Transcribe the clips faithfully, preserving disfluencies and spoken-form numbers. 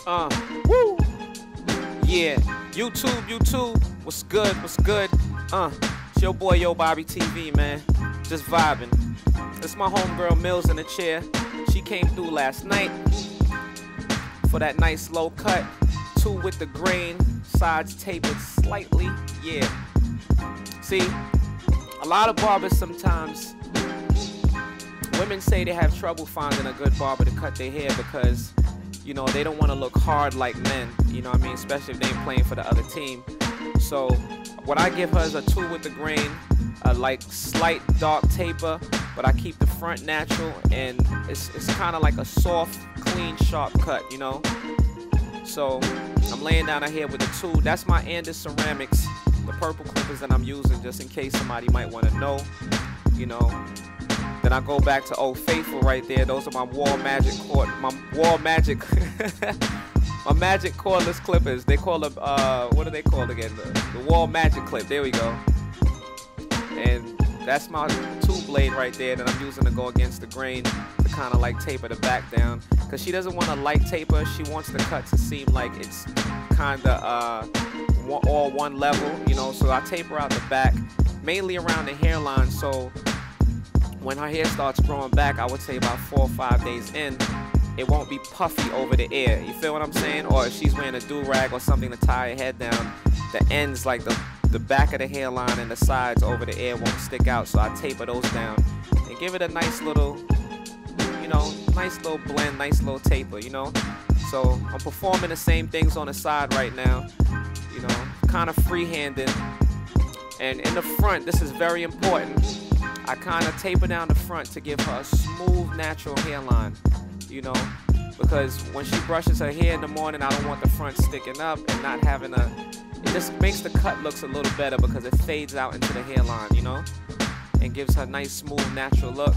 Uh, woo. Yeah, YouTube, YouTube, what's good, what's good? Uh, it's your boy Yo Bobby T V, man. Just vibing. It's my homegirl Mills in the chair. She came through last night for that nice low cut. Two with the grain, sides tapered slightly. Yeah. See, a lot of barbers sometimes, women say they have trouble finding a good barber to cut their hair because, you know, they don't want to look hard like men, you know what I mean, especially if they ain't playing for the other team. So what I give her is a two with the grain, a like slight dark taper, but I keep the front natural, and it's, it's kind of like a soft, clean, sharp cut, you know. So I'm laying down her hair with a two. That's my Andis Ceramics, the purple clippers that I'm using, just in case somebody might want to know, you know. Then I go back to Old Faithful right there. Those are my Wall Magic cord, my Wall Magic, my Magic cordless clippers. They call them, uh, what are they called again? The, the Wall Magic clip. There we go. And that's my two blade right there that I'm using to go against the grain to kind of like taper the back down. Cause she doesn't want a light taper. She wants the cut to seem like it's kind of uh, all one level, you know. So I taper out the back, mainly around the hairline. So when her hair starts growing back, I would say about four or five days in, it won't be puffy over the ear. You feel what I'm saying? Or if she's wearing a do-rag or something to tie her head down, the ends, like the, the back of the hairline and the sides over the ear won't stick out. So I taper those down and give it a nice little, you know, nice little blend, nice little taper, you know? So I'm performing the same things on the side right now, you know, kind of freehanding. And in the front, this is very important. I kind of taper down the front to give her a smooth, natural hairline, you know, because when she brushes her hair in the morning, I don't want the front sticking up and not having a, it just makes the cut looks a little better because it fades out into the hairline, you know, and gives her a nice, smooth, natural look,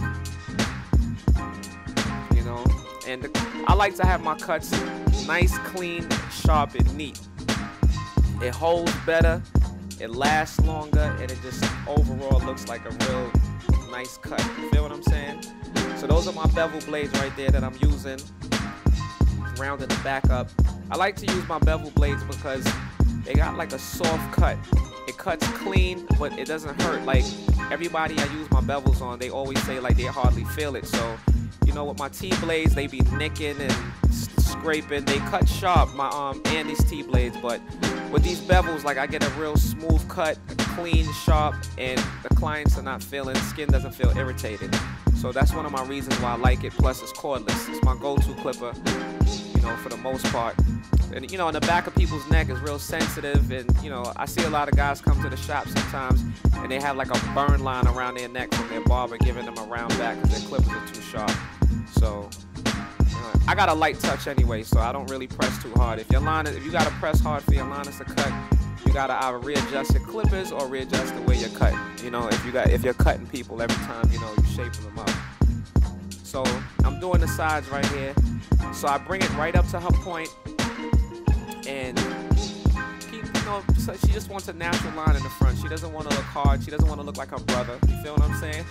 you know. And the, I like to have my cuts nice, clean, sharp, and neat. It holds better, it lasts longer, and it just overall looks like a real nice cut. You feel what I'm saying? So those are my bevel blades right there that I'm using, rounding the back up. I like to use my bevel blades because they got like a soft cut. It cuts clean, but it doesn't hurt. Like everybody I use my bevels on, they always say like they hardly feel it. So, you know, with my T-blades, they be nicking and scraping. They cut sharp, my um Andis T-blades, but with these bevels, like I get a real smooth cut, clean, sharp, and the clients are not feeling, skin doesn't feel irritated. So that's one of my reasons why I like it. Plus it's cordless. It's my go-to clipper, you know, for the most part. And you know, in the back of people's neck is real sensitive, and you know, I see a lot of guys come to the shop sometimes and they have like a burn line around their neck from their barber giving them a round back because their clippers are too sharp. So I got a light touch anyway, so I don't really press too hard. If your line, if you gotta press hard for your liners to cut, you gotta either readjust your clippers or readjust the way you're cutting. You know, if you got, if you're cutting people every time, you know, you shaping them up. So I'm doing the sides right here. So I bring it right up to her point, and keep, you know, so she just wants a natural line in the front. She doesn't want to look hard. She doesn't want to look like her brother. You feel what I'm saying?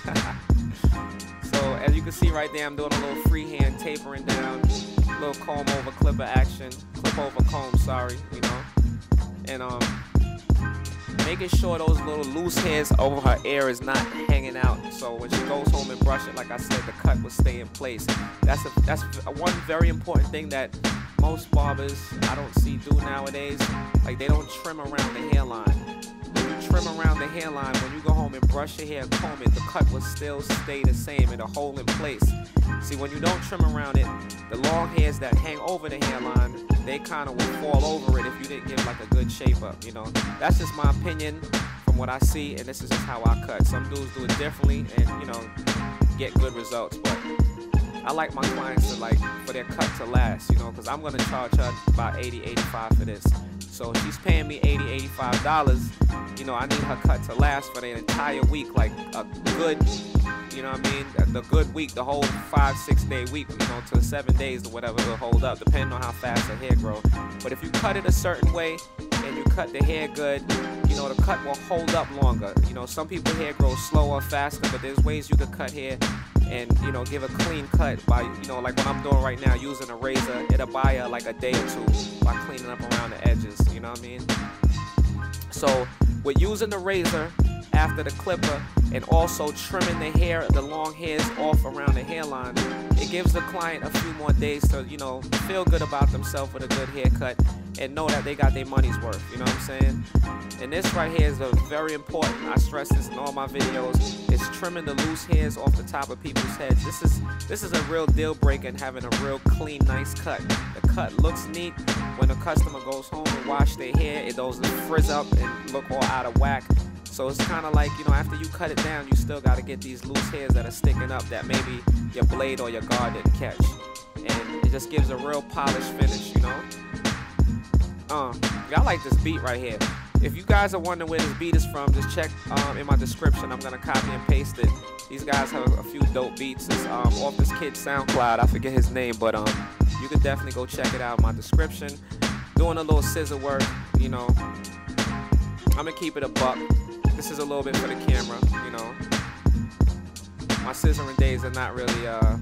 So as you can see right there, I'm doing a little freehand tapering down, a little comb over clipper action, clip over comb, sorry, you know, and um, making sure those little loose hairs over her ear is not hanging out. So when she goes home and brush it, like I said, the cut will stay in place. That's a, that's a, one very important thing that most barbers I don't see do nowadays. Like they don't trim around the hairline. When you trim around the hairline, when you go home and brush your hair and comb it, the cut will still stay the same. It'll hold in place. See, when you don't trim around it, the long hairs that hang over the hairline, they kind of will fall over it if you didn't give like a good shape up, you know. That's just my opinion from what I see, and this is just how I cut. Some dudes do it differently and, you know, get good results, but I like my clients to like, for their cut to last, you know, because I'm going to charge her about eighty, eighty-five for this. So if she's paying me eighty, eighty-five dollars, you know, I need her cut to last for the entire week, like a good, you know what I mean, the good week, the whole five, six day week, you know, to seven days or whatever it'll hold up, depending on how fast her hair grows. But if you cut it a certain way and you cut the hair good, you know, the cut will hold up longer. You know, some people hair grows slower, faster, but there's ways you could cut hair and, you know, give a clean cut by, you know, like what I'm doing right now, using a razor. It'll buy you like a day or two by cleaning up around the edges, you know what I mean? So with using the razor after the clipper and also trimming the hair, the long hairs off around the hairline, it gives the client a few more days to, you know, feel good about themselves with a good haircut and know that they got their money's worth, you know what I'm saying? And this right here is a very important, I stress this in all my videos, is trimming the loose hairs off the top of people's heads. This is this is a real deal breaker in having a real clean, nice cut. The cut looks neat. When the customer goes home and wash their hair, it doesn't frizz up and look all out of whack. So it's kind of like, you know, after you cut it down, you still got to get these loose hairs that are sticking up that maybe your blade or your guard didn't catch. And it just gives a real polished finish, you know? Uh, I like this beat right here. If you guys are wondering where this beat is from, just check um, in my description. I'm going to copy and paste it. These guys have a few dope beats. It's um, off this kid's SoundCloud. I forget his name, but um, you can definitely go check it out in my description. Doing a little scissor work, you know. I'm going to keep it a buck. This is a little bit for the camera, you know. My scissoring days are not really, uh,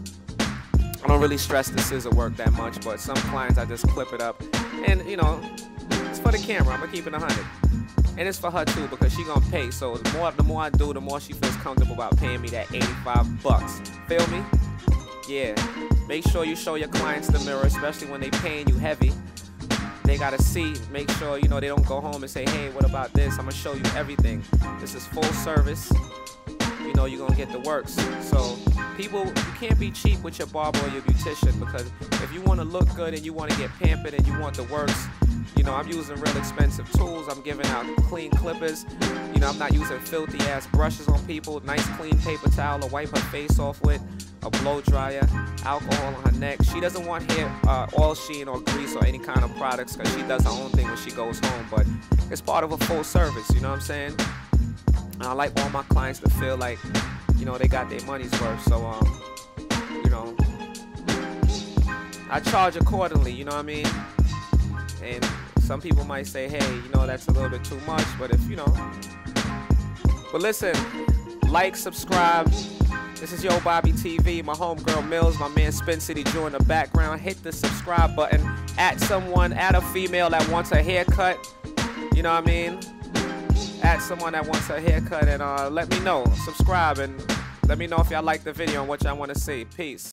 I don't really stress the scissor work that much, but some clients I just clip it up. And, you know, it's for the camera. I'm going to keep it one hundred. And it's for her too, because she going to pay. So the more, the more I do, the more she feels comfortable about paying me that eighty-five bucks. Feel me? Yeah. Make sure you show your clients the mirror, especially when they paying you heavy. They gotta see, make sure, you know, they don't go home and say, hey, what about this? I'm gonna show you everything. This is full service. You know, you're gonna get the works. So people, you can't be cheap with your barber or your beautician, because if you wanna look good and you wanna get pampered and you want the works, you know, I'm using real expensive tools. I'm giving out clean clippers. You know, I'm not using filthy ass brushes on people. Nice clean paper towel to wipe her face off with. A blow dryer, alcohol on her neck. She doesn't want hair uh, oil sheen or grease or any kind of products, because she does her own thing when she goes home. But it's part of a full service, you know what I'm saying? And I like all my clients to feel like, you know, they got their money's worth. So, um, you know, I charge accordingly, you know what I mean? And some people might say, hey, you know, that's a little bit too much. But if, you know, but listen, like, subscribe. This is Yo Bobby T V, my homegirl Mills, my man Spin City Drew in the background. Hit the subscribe button. At someone, at a female that wants a haircut. You know what I mean? At someone that wants a haircut, and uh, let me know. Subscribe and let me know if y'all like the video and what y'all want to see. Peace.